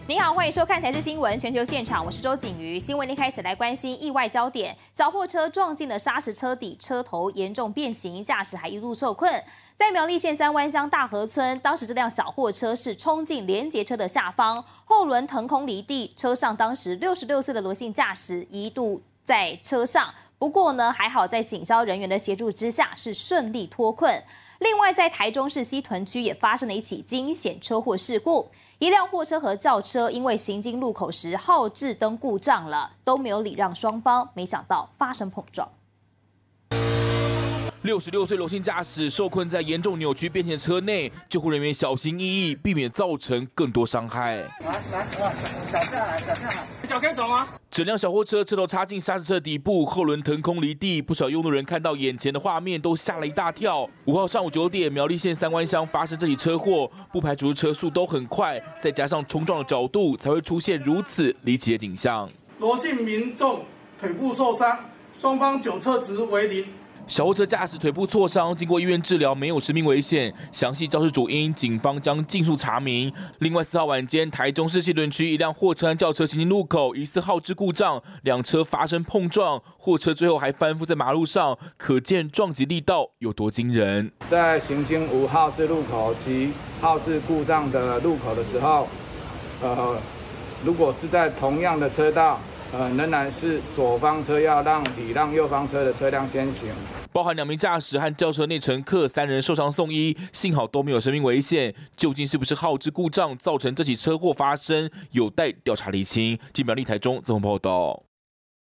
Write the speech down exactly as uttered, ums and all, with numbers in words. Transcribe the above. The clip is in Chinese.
你好，欢迎收看台视新闻全球现场，我是周景瑜。新闻一开始来关心意外焦点，小货车撞进了砂石车底，车头严重变形，驾驶还一路受困。在苗栗县三湾乡大河村，当时这辆小货车是冲进连结车的下方，后轮腾空离地，车上当时六十六岁的罗姓驾驶一度在车上，不过呢，还好在警消人员的协助之下是顺利脱困。另外，在台中市西屯区也发生了一起惊险车祸事故，一辆货车和轿车因为行经路口时后置灯故障了，都没有礼让双方，没想到发生碰撞。 六十六岁罗姓驾驶受困在严重扭曲变形的车内，救护人员小心翼翼，避免造成更多伤害。来来，脚下来，脚下来，脚可以走吗？ 整辆小货车车头插进砂石车底部，后轮腾空离地，不少用路人看到眼前的画面都吓了一大跳。五号上午九点，苗栗县三湾乡发生这起车祸，不排除车速都很快，再加上冲撞的角度，才会出现如此离奇的景象。 罗姓民众腿部受伤，双方酒测值为零。 小货车驾驶腿部挫伤，经过医院治疗，没有生命危险。详细肇事主因，警方将尽速查明。另外，四号晚间，台中市西屯区一辆货车和轿车行经路口，疑似耗资故障，两车发生碰撞，货车最后还翻覆在马路上，可见撞击力道有多惊人。 在行经无耗资路口及耗资故障的路口的时候，呃，如果是在同样的车道，呃，仍然是左方车要让礼让右方车的车辆先行。 包含两名驾驶和轿车内乘客三人受伤送医，幸好都没有生命危险。究竟是不是耗资故障造成这起车祸发生，有待调查厘清。记者苗栗台中综合报道。